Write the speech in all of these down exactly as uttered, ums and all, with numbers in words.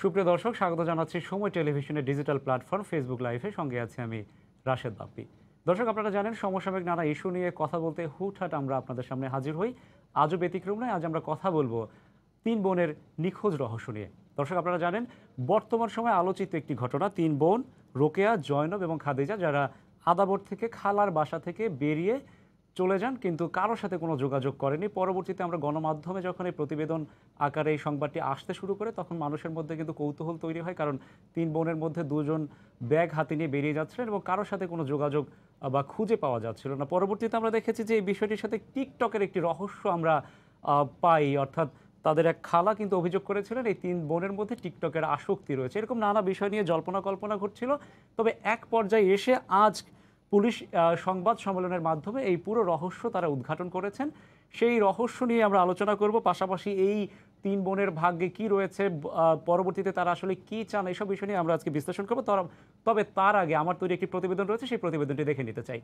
সুপ্রিয় দর্শক, স্বাগত জানাচ্ছি সময় টেলিভিশনের ডিজিটাল প্ল্যাটফর্ম ফেসবুক লাইভে। সঙ্গে আছি আমি রাশেদ বাপ্পি। দর্শক, আপনারা জানেন সমসাময়িক নানা ইস্যু নিয়ে কথা বলতে হুটহাট আমরা আপনাদের সামনে হাজির হই। আজও ব্যতিক্রম নয়, আজ আমরা কথা বলবো তিন বোনের নিখোঁজ রহস্য নিয়ে। দর্শক, আপনারা জানেন বর্তমান সময়ে আলোচিত একটি ঘটনা, তিন বোন রোকেয়া, জয়নব এবং খাদিজা, যারা আদাবর থেকে খালার বাসা থেকে বেরিয়ে চলে যান, কিন্তু কারোর সাথে কোনো যোগাযোগ করেনি। পরবর্তীতে আমরা গণমাধ্যমে যখন এই প্রতিবেদন আকারে এই সংবাদটি আসতে শুরু করে, তখন মানুষের মধ্যে কিন্তু কৌতূহল তৈরি হয়, কারণ তিন বোনের মধ্যে দুজন ব্যাগ হাতে নিয়ে বেরিয়ে যাচ্ছিলেন এবং কারোর সাথে কোনো যোগাযোগ বা খুঁজে পাওয়া যাচ্ছিল না। পরবর্তীতে আমরা দেখেছি যে এই বিষয়টির সাথে টিকটকের একটি রহস্য আমরা পাই, অর্থাৎ তাদের এক খালা কিন্তু অভিযোগ করেছিলেন এই তিন বোনের মধ্যে টিকটকের আসক্তি রয়েছে। এরকম নানা বিষয় নিয়ে জল্পনা কল্পনা ঘটছিল। তবে এক পর্যায়ে এসে আজ পুলিশ সংবাদ সম্মেলনের মাধ্যমে এই পুরো রহস্য তারা উদ্ঘাটন করেছেন। সেই রহস্য নিয়ে আমরা আলোচনা করব, পাশাপাশি এই তিন বোনের ভাগ্যে কি রয়েছে, পরবর্তীতে তারা আসলে কি চান, এইসব বিষয় নিয়ে আমরা আজকে বিশ্লেষণ করবো। তবে তার আগে আমার তৈরি একটি প্রতিবেদন রয়েছে, সেই প্রতিবেদনটি দেখে নিতে চাই।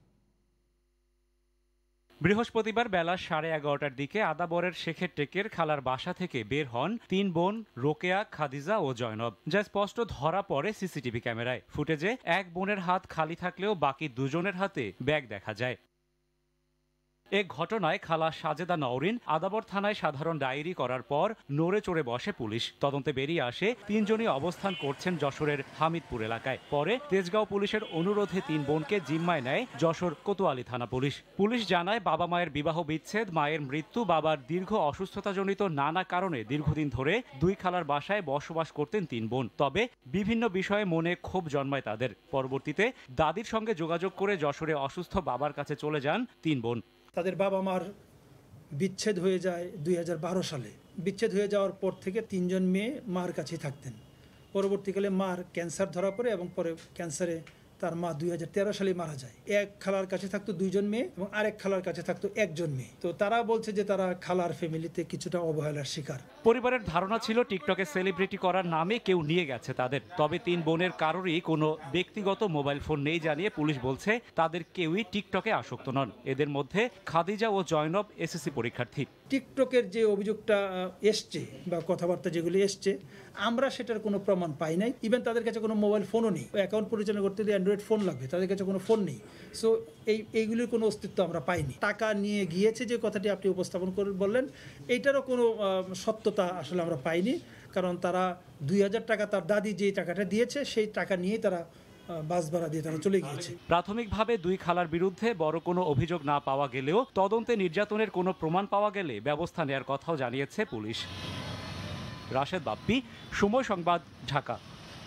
বৃহস্পতিবার বেলা সাড়ে এগারোটার দিকে আদাবরের শেখের টেকের খালার বাসা থেকে বের হন তিন বোন রোকেয়া, খাদিজা ও জয়নব, যা স্পষ্ট ধরা পড়ে সিসিটিভি ক্যামেরায়। ফুটেজে এক বোনের হাত খালি থাকলেও বাকি দুজনের হাতে ব্যাগ দেখা যায়। এ ঘটনায় খালা সাজেদা নওরিন আদাবর থানায় সাধারণ ডায়েরি করার পর নড়ে চড়ে বসে পুলিশ। তদন্তে বেরিয়ে আসে তিনজনই অবস্থান করছেন যশোরের হামিদপুর এলাকায়। পরে তেজগাঁও পুলিশের অনুরোধে তিন বোনকে জিম্মায় নেয় যশোর কোতোয়ালি থানা পুলিশ। পুলিশ জানায়, বাবা মায়ের বিবাহ বিচ্ছেদ, মায়ের মৃত্যু, বাবার দীর্ঘ অসুস্থতাজনিত নানা কারণে দীর্ঘদিন ধরে দুই খালার বাসায় বসবাস করতেন তিন বোন। তবে বিভিন্ন বিষয়ে মনে ক্ষোভ জন্মায় তাদের। পরবর্তীতে দাদির সঙ্গে যোগাযোগ করে যশোরে অসুস্থ বাবার কাছে চলে যান তিন বোন। তাদের বাবা মার বিচ্ছেদ হয়ে যায় দুই হাজার বারো সালে। বিচ্ছেদ হয়ে যাওয়ার পর থেকে তিনজন মেয়ে মার কাছেই থাকতেন। পরবর্তীকালে মার ক্যান্সার ধরা পড়ে এবং পরে ক্যান্সারে তার মা দুই হাজার তেরো সালে মারা যায়। এক খালার কাছে থাকতো দুইজন মেয়ে এবং আরেক খালার কাছে থাকতো একজন মেয়ে। তো তারা বলছে যে তারা খালার ফ্যামিলিতে কিছুটা অবহেলার শিকার। পরিবারের ধারণা ছিল টিকটকে সেলিব্রিটি করার নামে কেউ নিয়ে গেছে তাদের। তবে তিন বোনের কারোরই কোনো ব্যক্তিগত মোবাইল ফোন নেই জানিয়ে পুলিশ বলছে তাদের কেউই টিকটকে আসক্ত নন। এদের মধ্যে খাদিজা ও জয়নব এসএসসি পরীক্ষার্থী। টিকটকের যে অভিযোগটা এসছে বা কথাবার্তা যেগুলি এসছে, আমরা সেটার কোনো প্রমাণ পাই নাই। ইভেন তাদের কাছে কোনো মোবাইল ফোনও নেই। অ্যাকাউন্ট পরিচালনা করতে গেলে অ্যান্ড্রয়েড ফোন লাগবে, তাদের কাছে কোনো ফোন নেই। সো এই এইগুলির কোনো অস্তিত্ব আমরা পাইনি। টাকা নিয়ে গিয়েছে যে কথাটি আপনি উপস্থাপন করে বললেন, এইটারও কোনো সত্যতা আসলে আমরা পাইনি। কারণ তারা দুই হাজার টাকা তার দাদি যে টাকাটা দিয়েছে সেই টাকা নিয়েই তারা বাস ভাড়া দিয়ে তারা চলে গিয়েছে। প্রাথমিকভাবে দুই খালার বিরুদ্ধে বড় কোনো অভিযোগ না পাওয়া গেলেও তদন্তে নির্যাতনের কোনো প্রমাণ পাওয়া গেলে ব্যবস্থা নেওয়ার কথাও জানিয়েছে পুলিশ। রাশেদ বাপ্পি, সময় সংবাদ, ঢাকা।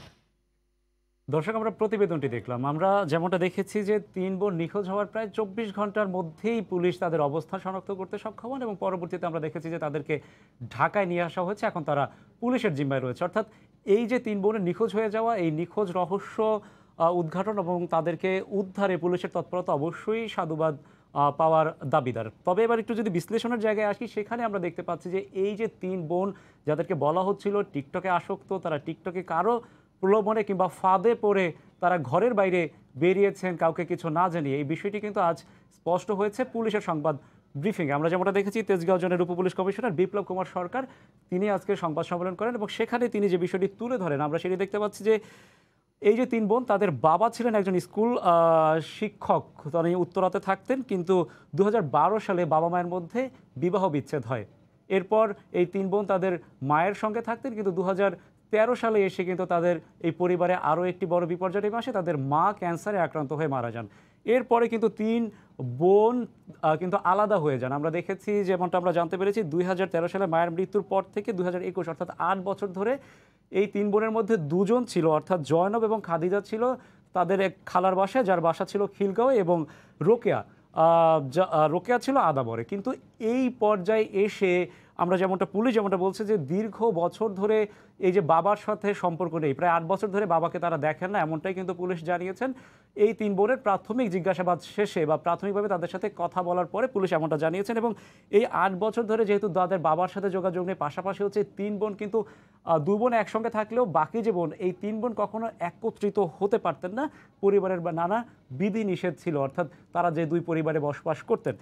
দর্শক, আমরা প্রতিবেদনটি দেখলাম। আমরা যেমনটা দেখেছি যে তিন বোন নিখোঁজ হওয়ার প্রায় চব্বিশ ঘন্টার মধ্যেই পুলিশ তাদের অবস্থান শনাক্ত করতে সক্ষম হন এবং পরবর্তীতে আমরা দেখেছি যে তাদেরকে ঢাকায় নিয়ে আসা হয়েছে। এখন তারা পুলিশের জিম্মায় রয়েছে। অর্থাৎ এই যে তিন বোনের নিখোঁজ হয়ে যাওয়া, এই নিখোঁজ রহস্য উদ্ঘাটন এবং তাদেরকে উদ্ধারে পুলিশের তৎপরতা অবশ্যই সাধুবাদ পাওয়ার দাবিদার। তবে এবার একটু যদি বিশ্লেষণের জায়গায় আসি, সেখানে আমরা দেখতে পাচ্ছি যে এই যে তিন বোন যাদেরকে বলা হচ্ছিল টিকটকে আসক্ত, তারা টিকটকে কারো প্রলোভনে কিংবা ফাঁদে পড়ে তারা ঘরের বাইরে বেরিয়েছেন কাউকে কিছু না জানিয়ে, এই বিষয়টি কিন্তু আজ স্পষ্ট হয়েছে পুলিশের সংবাদ ব্রিফিংয়ে। আমরা যেমনটা দেখেছি, তেজগাঁও জোনের উপপুলিশ কমিশনার বিপ্লব কুমার সরকার তিনি আজকে সংবাদ সম্মেলন করেন এবং সেখানে তিনি যে বিষয়টি তুলে ধরেন, আমরা সেটি দেখতে পাচ্ছি যে এই যে তিন বোন, তাদের বাবা ছিলেন একজন স্কুল শিক্ষক, তিনি উত্তরাতে থাকতেন, কিন্তু দু হাজার বারো সালে বাবা মায়ের মধ্যে বিবাহ বিচ্ছেদ হয়। এরপর এই তিন বোন তাদের মায়ের সঙ্গে থাকতেন, কিন্তু দু হাজার তেরো সালে এসে কিন্তু তাদের এই পরিবারে আরও একটি বড় বিপর্যয় নেমে আসে, তাদের মা ক্যান্সারে আক্রান্ত হয়ে মারা যান। এরপরে কিন্তু তিন বোন কিন্তু আলাদা হয়ে যান। আমরা দেখেছি, যেমনটা আমরা জানতে পেরেছি, দুই হাজার তেরো সালে মায়ের মৃত্যুর পর থেকে দুই হাজার একুশ অর্থাৎ আট বছর ধরে এই তিন বোনের মধ্যে দুজন ছিল, অর্থাৎ জয়নব এবং খাদিজা ছিল তাদের এক খালার বাসায়, যার বাসা ছিল খিলগাঁও, এবং রোকেয়া রোকেয়া ছিল আদাবরে। কিন্তু এই পর্যায়ে এসে আমরা যেমনটা পুলিশ যেমনটা বলছে যে দীর্ঘ বছর ধরে এই যে বাবার সাথে সম্পর্ক নেই, প্রায় আট বছর ধরে বাবাকে তারা দেখেন না, এমনটাই কিন্তু পুলিশ জানিয়েছেন। এই তিন বোনের প্রাথমিক জিজ্ঞাসাবাদ শেষে বা প্রাথমিকভাবে তাদের সাথে কথা বলার পরে পুলিশ এমনটা জানিয়েছেন। এবং এই আট বছর ধরে যেহেতু তাদের বাবার সাথে যোগাযোগ নেই, পাশাপাশি হচ্ছে তিন বোন কিন্তু দু বোন একসঙ্গে থাকলেও বাকি যে বোন, এই তিন বোন কখনো একত্রিত হতে পারতেন না, পরিবারের নানা বিধি নিষেধ ছিল, অর্থাৎ তারা যে দুই পরিবারে বসবাস করতেন।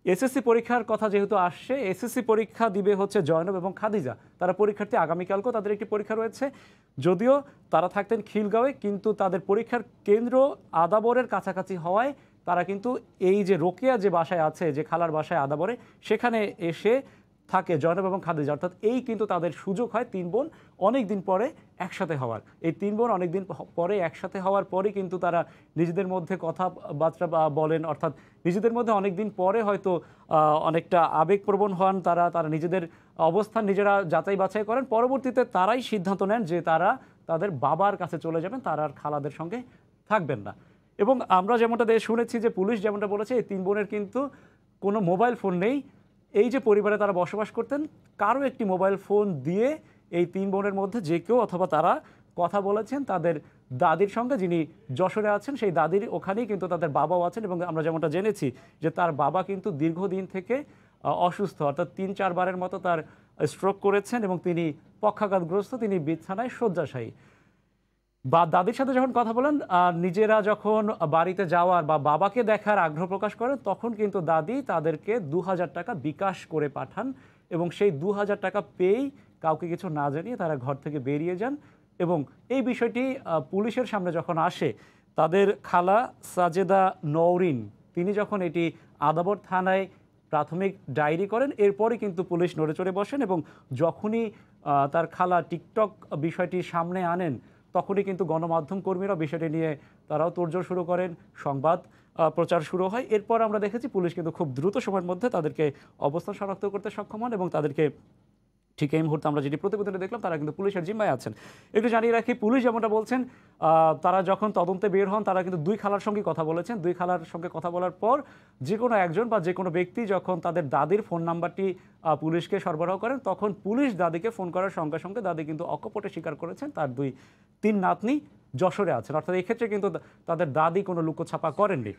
এসএসসি পরীক্ষার কথা যেহেতু আসছে, এসএসসি পরীক্ষা দিবে হচ্ছে জয়নব এবং খাদিজা। তারা পরীক্ষার্থী, আগামীকালকেও তাদের একটি পরীক্ষা রয়েছে। যদিও তারা থাকতেন খিলগাঁওয়ে, কিন্তু তাদের পরীক্ষার কেন্দ্র আদাবরের কাছাকাছি হওয়ায় তারা কিন্তু এই যে রোকেয়া যে বাসায় আছে, যে খালার বাসায় আদাবরে, সেখানে এসে থাকে জয়নব এবং খাদিজা। অর্থাৎ এই কিন্তু তাদের সুযোগ হয় তিন বোন অনেক দিন পরে একসাথে হওয়ার। এই তিন বোন অনেক দিন পরে একসাথে হওয়ার পরে কিন্তু তারা নিজেদের মধ্যে কথাবার্তা বলেন, অর্থাৎ নিজেদের মধ্যে অনেক দিন পরে হয়তো অনেকটা আবেগপ্রবণ হন তারা, তারা নিজেদের অবস্থান নিজেরা যাচাই বাছাই করেন। পরবর্তীতে তারাই সিদ্ধান্ত নেন যে তারা তাদের বাবার কাছে চলে যাবেন, তারা আর খালাদের সঙ্গে থাকবেন না। এবং আমরা যেমনটা শুনেছি যে পুলিশ যেমনটা বলেছে, এই তিন বোনের কিন্তু কোনো মোবাইল ফোন নেই। এই যে পরিবারে তারা বসবাস করতেন, কারো একটি মোবাইল ফোন দিয়ে এই তিন বোনের মধ্যে যে কেউ অথবা তারা কথা বলেছেন তাদের দাদির সঙ্গে, যিনি যশোরে আছেন। সেই দাদির ওখানেই কিন্তু তাদের বাবাও আছেন, এবং আমরা যেমনটা জেনেছি যে তার বাবা কিন্তু দীর্ঘদিন থেকে অসুস্থ, অর্থাৎ তিন চারবারের মতো তার স্ট্রোক করেছেন এবং তিনি পক্ষাঘাতগ্রস্ত, তিনি বিছানায় শয্যাশায়ী। বা দাদির সাথে যখন কথা বলেন, নিজেরা যখন বাড়িতে যাওয়ার বা বাবাকে দেখার আগ্রহ প্রকাশ করেন, তখন কিন্তু দাদি তাদেরকে দু হাজার টাকা বিকাশ করে পাঠান, এবং সেই দু হাজার টাকা পেয়েই কাউকে কিছু না জানিয়ে তারা ঘর থেকে বেরিয়ে যান। এবং এই বিষয়টি পুলিশের সামনে যখন আসে, তাদের খালা সাজেদা নওরিন তিনি যখন এটি আদাবর থানায় প্রাথমিক ডায়েরি করেন, এরপরই কিন্তু পুলিশ নড়ে চড়ে বসেন, এবং যখনই তার খালা টিকটক বিষয়টি সামনে আনেন, তখনই কিন্তু গণমাধ্যম কর্মীরা বিষয়টি নিয়ে তারাও তোড়জোড় শুরু করেন, সংবাদ প্রচার শুরু হয়। এরপর আমরা দেখেছি পুলিশ কিন্তু খুব দ্রুত সময়ের মধ্যে তাদেরকে অবস্থান শনাক্ত করতে সক্ষম হন, এবং তাদেরকে ঠিক এই মুহূর্তে আমরা যেটি প্রতিবেদনে দেখলাম তারা কিন্তু পুলিশের জিম্মায় আছেন। একটু জানিয়ে রাখি, পুলিশ যেমনটা বলছেন, তারা যখন তদন্তে বের হন তারা কিন্তু দুই খালার সঙ্গে কথা বলেছেন। দুই খালার সঙ্গে কথা বলার পর যে কোনো একজন বা যে কোনো ব্যক্তি যখন তাদের দাদির ফোন নাম্বারটি পুলিশকে সরবরাহ করেন, তখন পুলিশ দাদিকে ফোন করার সঙ্গে সঙ্গে দাদি কিন্তু অকপটে স্বীকার করেছেন তার দুই তিন নাতনি যশোরে আছেন। অর্থাৎ এই ক্ষেত্রে কিন্তু তাদের দাদি কোনো লুকোছাপা করেননি।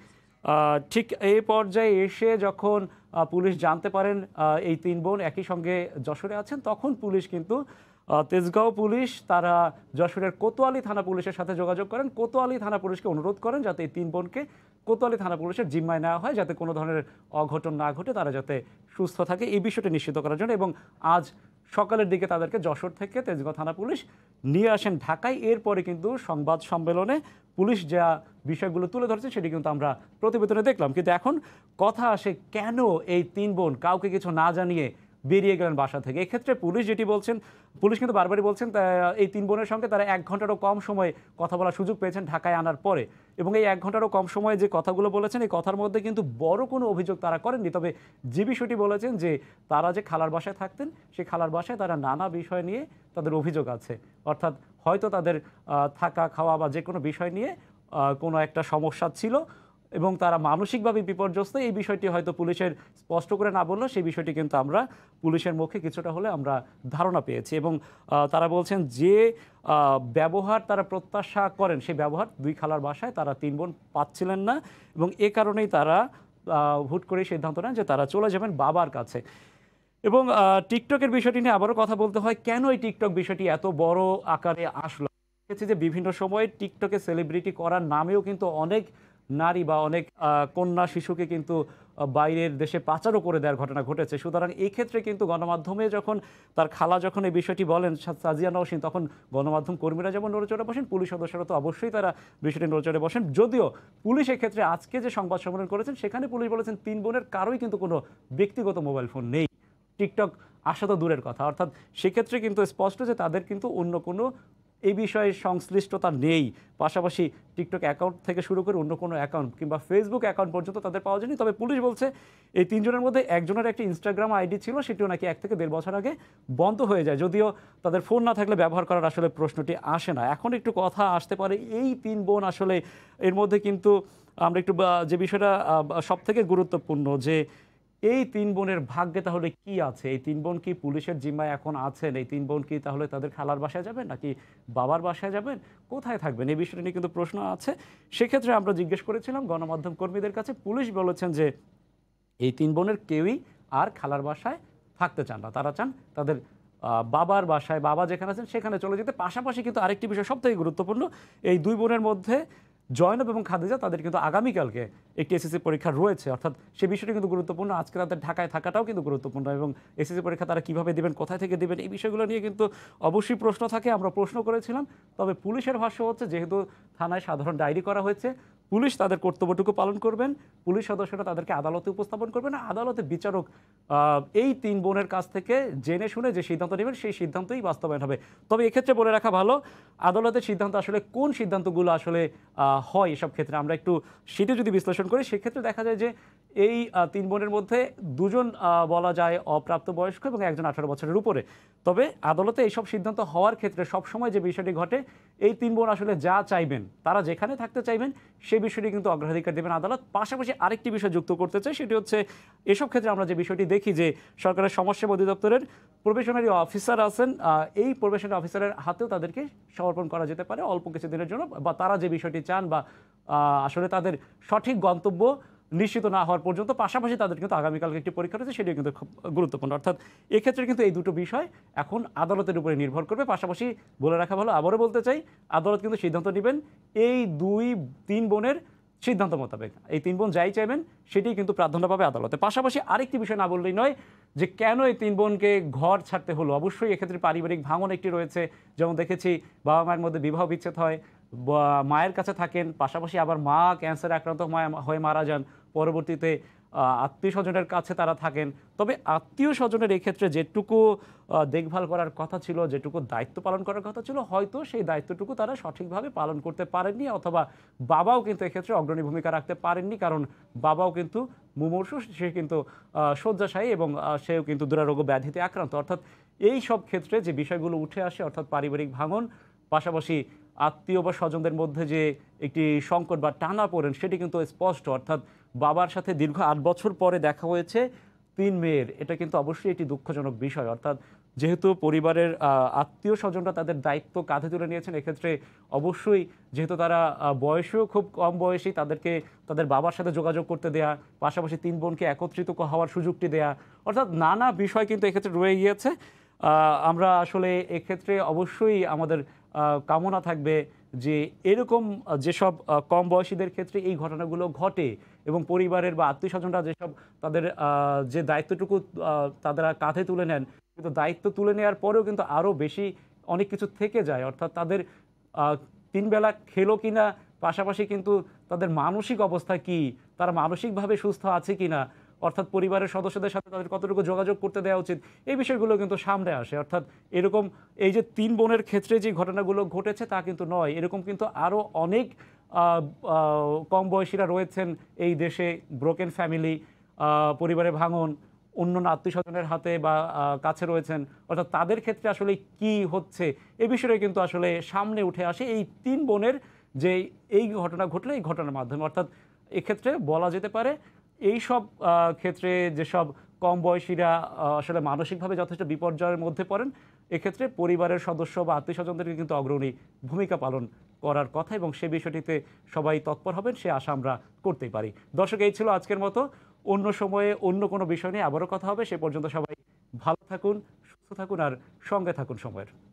ঠিক এই পর্যায়ে এসে যখন পুলিশ জানতে পারেন এই তিন বোন একই সঙ্গে যশোরে আছেন, তখন পুলিশ কিন্তু তেজগাঁও পুলিশ তারা যশোরের কোতোয়ালি থানা পুলিশের সাথে যোগাযোগ করেন। কোতোয়ালি থানা পুলিশকে অনুরোধ করেন যাতে এই তিন বোনকে কোতোয়ালি থানা পুলিশের জিম্মায় নেওয়া হয়, যাতে কোনো ধরনের অঘটন না ঘটে, তারা যাতে সুস্থ থাকে, এই বিষয়টি নিশ্চিত করার জন্য। এবং আজ সকালের দিকে তাদেরকে যশোর থেকে তেজগাঁও থানা পুলিশ নিয়ে আসেন ঢাকায়। এরপরে কিন্তু সংবাদ সম্মেলনে পুলিশ যা বিষয়গুলো তুলে ধরছে সেটি কিন্তু আমরা প্রতিবেদনে দেখলাম। কিন্তু এখন কথা আসে, কেন এই তিন বোন কাউকে কিছু না জানিয়ে বেরিয়ে গেলেন বাসা থেকে? এক্ষেত্রে পুলিশ যেটি বলছেন, পুলিশ কিন্তু বারবারই বলছেন এই তিন বোনের সঙ্গে তারা এক ঘন্টারও কম সময় কথা বলার সুযোগ পেয়েছেন ঢাকায় আনার পরে, এবং এই এক ঘন্টারও কম সময়ে যে কথাগুলো বলেছেন, এই কথার মধ্যে কিন্তু বড় কোনো অভিযোগ তারা করেননি। তবে যে বিষয়টি বলেছেন যে তারা যে খালার বাসায় থাকতেন, সেই খালার বাসায় তারা নানা বিষয় নিয়ে তাদের অভিযোগ আছে, অর্থাৎ হয়তো তাদের থাকা খাওয়া বা যে কোনো বিষয় নিয়ে কোনো একটা সমস্যা ছিল এবং তারা মানসিকভাবে বিপর্যস্ত। এই বিষয়টি হয়তো পুলিশের স্পষ্ট করে না বললেও সেই বিষয়টি কিন্তু আমরা পুলিশের মুখে কিছুটা হলে আমরা ধারণা পেয়েছি। এবং তারা বলছেন যে ব্যবহার তারা প্রত্যাশা করেন, সেই ব্যবহার দুই খালার বাসায় তারা তিন বোন পাচ্ছিলেন না, এবং এ কারণেই তারা হুট করে সিদ্ধান্ত নেন যে তারা চলে যাবেন বাবার কাছে। এবং টিকটকের বিষয়টি নিয়ে আবারও কথা বলতে হয়, কেন এই টিকটক বিষয়টি এত বড় আকারে আসলো? দেখেছি যে বিভিন্ন সময় টিকটকে সেলিব্রিটি করার নামেও কিন্তু অনেক নারী বা অনেক কন্যা শিশুকে কিন্তু বাইরের দেশে পাচারও করে দেওয়ার ঘটনা ঘটেছে। সুতরাং এই ক্ষেত্রে কিন্তু গণমাধ্যমে যখন তার খালা যখন এই বিষয়টি বলেন সাজিয়া নওশিন, তখন গণমাধ্যম কর্মীরা যেমন নড়েচড়ে বসেন, পুলিশ সদস্যরা তো অবশ্যই তারা বিষয়টি নড়েচড়ে বসেন। যদিও পুলিশ এক্ষেত্রে আজকে যে সংবাদ সম্মেলন করেছেন সেখানে পুলিশ বলেছেন তিন বোনের কারোই কিন্তু কোনো ব্যক্তিগত মোবাইল ফোন নেই, টিকটক আসা তো দূরের কথা। অর্থাৎ সেক্ষেত্রে কিন্তু স্পষ্ট যে তাদের কিন্তু অন্য কোনো এই বিষয়ে সংশ্লিষ্টতা নেই। পাশাপাশি টিকটক অ্যাকাউন্ট থেকে শুরু করে অন্য কোনো অ্যাকাউন্ট কিংবা ফেসবুক অ্যাকাউন্ট পর্যন্ত তাদের পাওয়া যায়নি। তবে পুলিশ বলছে এই তিনজনের মধ্যে একজনের একটি ইনস্টাগ্রাম আইডি ছিল, সেটিও নাকি এক থেকে দেড় বছর আগে বন্ধ হয়ে যায়। যদিও তাদের ফোন না থাকলে ব্যবহার করার আসলে প্রশ্নটি আসে না। এখন একটু কথা আসতে পারে এই তিন বোন আসলে এর মধ্যে কিন্তু আমরা একটু যে বিষয়টা সব থেকে গুরুত্বপূর্ণ, যে এই তিন বোনের ভাগ্যে তাহলে কি আছে? এই তিন বোন কি পুলিশের জিম্মায় এখন আছেন? এই তিন বোন কি তাহলে তাদের খালার বাসায় যাবেন নাকি বাবার বাসায় যাবেন, কোথায় থাকবেন? এই বিষয়টা নিয়ে কিন্তু প্রশ্ন আছে। সেক্ষেত্রে আমরা জিজ্ঞেস করেছিলাম গণমাধ্যম কর্মীদের কাছে। পুলিশ বলেছেন যে এই তিন বোনের কেউই আর খালার বাসায় থাকতে চান না, তারা চান তাদের বাবার বাসায়, বাবা যেখানে আছেন সেখানে চলে যেতে। পাশাপাশি কিন্তু আরেকটি বিষয় সব থেকে গুরুত্বপূর্ণ, এই দুই বোনের মধ্যে জয়নব এবং খাদিজা তাদের কিন্তু আগামীকালকে একটি এসএসসি পরীক্ষা রয়েছে, অর্থাৎ সে বিষয়টি কিন্তু গুরুত্বপূর্ণ। আজকে তাদের ঢাকায় থাকাটাও কিন্তু গুরুত্বপূর্ণ এবং এসএসসি পরীক্ষা তারা কিভাবে দেবেন, কোথায় থেকে দেবেন, এই বিষয়গুলো নিয়ে কিন্তু অবশ্যই প্রশ্ন থাকে। আমরা প্রশ্ন করেছিলাম, তবে পুলিশের ভাষ্য হচ্ছে যেহেতু থানায় সাধারণ ডায়েরি করা হয়েছে, পুলিশ তাদের কর্তব্যটুকু পালন করবেন, পুলিশ সদস্যরা তাদেরকে আদালতে উপস্থাপন করবেন, আদালতে বিচারক এই তিন বোনের কাছ থেকে জেনে শুনে যে সিদ্ধান্ত নেবেন সেই সিদ্ধান্তই বাস্তবায়ন হবে। তবে এক্ষেত্রে বলে রাখা ভালো, আদালতের সিদ্ধান্ত আসলে কোন সিদ্ধান্তগুলো আসলে হয় এসব ক্ষেত্রে আমরা একটু সেটা যদি বিশ্লেষণ করি, সেক্ষেত্রে দেখা যায় যে এই তিন বোনের মধ্যে দুজন বলা যায় অপ্রাপ্তবয়স্ক এবং একজন আঠারো বছরের উপরে। তবে আদালতে এইসব সিদ্ধান্ত হওয়ার ক্ষেত্রে সবসময় যে বিষয়টি ঘটে, এই তিন বোন আসলে যা চাইবেন, তারা যেখানে থাকতে চাইবেন সেই বিষয়টি কিন্তু অগ্রাধিকার দেবেন আদালত। পাশাপাশি আরেকটি বিষয় যুক্ত করতে চাই, সেটি হচ্ছে এসব ক্ষেত্রে আমরা যে বিষয়টি দেখি যে সরকারের সমাজসেবা অধিদপ্তরের প্রবেশনারি অফিসার আছেন, এই প্রবেশনারি অফিসারের হাতেও তাদেরকে সমর্পণ করা যেতে পারে অল্প কিছু দিনের জন্য, বা তারা যে বিষয়টি চান বা আসলে তাদের সঠিক গন্তব্য নিশ্চিত না হওয়ার পর্যন্ত। পাশাপাশি তাদের কিন্তু আগামীকালকে একটি পরীক্ষা রয়েছে, সেটিও কিন্তু খুব গুরুত্বপূর্ণ। অর্থাৎ এক্ষেত্রে কিন্তু এই দুটো বিষয় এখন আদালতের উপরে নির্ভর করবে। পাশাপাশি বলে রাখা ভালো, আবারও বলতে চাই, আদালত কিন্তু সিদ্ধান্ত নেবেন এই দুই তিন বোনের সিদ্ধান্ত মোতাবেক। এই তিন বোন যাই চাইবেন সেটি কিন্তু প্রাধান্য পাবে আদালতে। পাশাপাশি আরেকটি বিষয় না বললেই নয় যে কেন এই তিন বোনকে ঘর ছাড়তে হলো। অবশ্যই এক্ষেত্রে পারিবারিক ভাঙন একটি রয়েছে, যেমন দেখেছি বাবা মায়ের মধ্যে বিবাহ বিচ্ছেদ হয়, মায়ের কাছে থাকেন, পাশাপাশি আবার মা ক্যান্সারে আক্রান্ত হয়ে মারা যান, পরবর্তীতে আত্মীয় স্বজনের কাছে তারা থাকেন। তবে আত্মীয় স্বজনের এক্ষেত্রে যেটুকু দেখভাল করার কথা ছিল, যেটুকু দায়িত্ব পালন করার কথা ছিল, হয়তো সেই দায়িত্বটুকু তারা সঠিকভাবে পালন করতে পারেননি, অথবা বাবাও কিন্তু এক্ষেত্রে অগ্রণী ভূমিকা রাখতে পারেননি, কারণ বাবাও কিন্তু মুমূর্ষু, সে কিন্তু শয্যাশায়ী এবং সেও কিন্তু দুরারোগ্য ব্যাধিতে আক্রান্ত। অর্থাৎ এই সব ক্ষেত্রে যে বিষয়গুলো উঠে আসে, অর্থাৎ পারিবারিক ভাঙন, পাশাপাশি আত্মীয় বা স্বজনদের মধ্যে যে একটি সংকট বা টানা পড়েন, সেটি কিন্তু স্পষ্ট। অর্থাৎ বাবার সাথে দীর্ঘ আট বছর পরে দেখা হয়েছে তিন মেয়ের, এটা কিন্তু অবশ্যই একটি দুঃখজনক বিষয়। অর্থাৎ যেহেতু পরিবারের আত্মীয় স্বজনরা তাদের দায়িত্ব কাঁধে তুলে নিয়েছেন, এক্ষেত্রে অবশ্যই যেহেতু তারা বয়সেও খুব কম বয়সী, তাদেরকে তাদের বাবার সাথে যোগাযোগ করতে দেয়া, পাশাপাশি তিন বোনকে একত্রিত হওয়ার সুযোগটি দেয়া, অর্থাৎ নানা বিষয় কিন্তু এক্ষেত্রে রয়ে গিয়েছে। আমরা আসলে এক্ষেত্রে অবশ্যই আমাদের কামনা থাকবে যে এরকম যেসব কম বয়সীদের ক্ষেত্রে এই ঘটনাগুলো ঘটে এবং পরিবারের বা আত্মীয় স্বজনরা যেসব তাদের যে দায়িত্বটুকু তারা কাঁধে তুলে নেন, কিন্তু দায়িত্ব তুলে নেওয়ার পরেও কিন্তু আরও বেশি অনেক কিছু থেকে যায়। অর্থাৎ তাদের তিন বেলা খেলো কিনা, পাশাপাশি কিন্তু তাদের মানসিক অবস্থা কি, তারা মানসিকভাবে সুস্থ আছে কিনা, অর্থাৎ পরিবারের সদস্যদের সাথে তাদের কতটুকু যোগাযোগ করতে দেওয়া উচিত, এই বিষয়গুলো কিন্তু সামনে আসে। অর্থাৎ এরকম এই যে তিন বোনের ক্ষেত্রে যে ঘটনাগুলো ঘটেছে তা কিন্তু নয়, এরকম কিন্তু আরও অনেক কম বয়সীরা রয়েছেন এই দেশে, ব্রোকেন ফ্যামিলি, পরিবারে ভাঙন, অন্য আত্মীয় স্বজনের হাতে বা কাছে রয়েছেন। অর্থাৎ তাদের ক্ষেত্রে আসলে কি হচ্ছে এই বিষয়টা কিন্তু আসলে সামনে উঠে আসে এই তিন বোনের যে এই ঘটনা ঘটলে এই ঘটনার মাধ্যমে। অর্থাৎ এক্ষেত্রে বলা যেতে পারে এই সব ক্ষেত্রে যেসব কম বয়সীরা আসলে মানসিকভাবে যথেষ্ট বিপর্যয়ের মধ্যে পড়েন, এক্ষেত্রে পরিবারের সদস্য বা আত্মীয় স্বজনদেরকে কিন্তু অগ্রণী ভূমিকা পালন করার কথা এবং সে বিষয়টিতে সবাই তৎপর হবেন, সে আশা আমরা করতেই পারি। দর্শক, এই ছিল আজকের মতো। অন্য সময়ে অন্য কোনো বিষয় নিয়ে আবারও কথা হবে। সে পর্যন্ত সবাই ভালো থাকুন, সুস্থ থাকুন আর সঙ্গে থাকুন সময়ের।